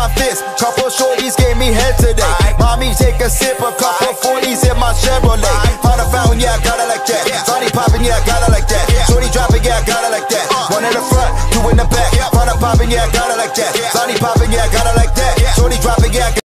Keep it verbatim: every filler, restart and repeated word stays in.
my fist. Couple shorties gave me head today. Mommy take a sip, a couple forties in my Chevrolet. Found a fountain, yeah, I got it like that. Body popping, yeah, I got it like that. Shorty dropping, yeah, I got it like that. One in the front, two in the back. Found a popping, yeah, I got it like that. Body popping, yeah, I got it like that. Shorty dropping, yeah, I got